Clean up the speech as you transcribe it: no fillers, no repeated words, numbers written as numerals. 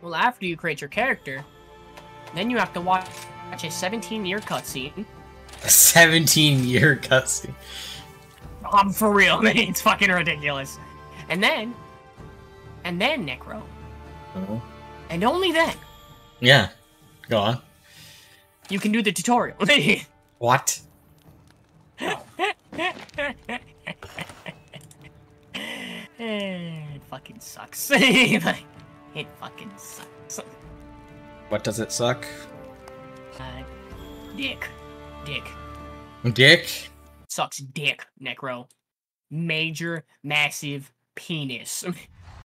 Well, after you create your character, then you have to watch a 17-year cutscene. A 17-year cutscene. For real, it's fucking ridiculous. And then, Necro. Uh-huh. And only then. Yeah. Go on. You can do the tutorial. What? It fucking sucks. It fucking sucks. What does it suck? Dick. Dick? Sucks dick, Necro. Major, massive penis.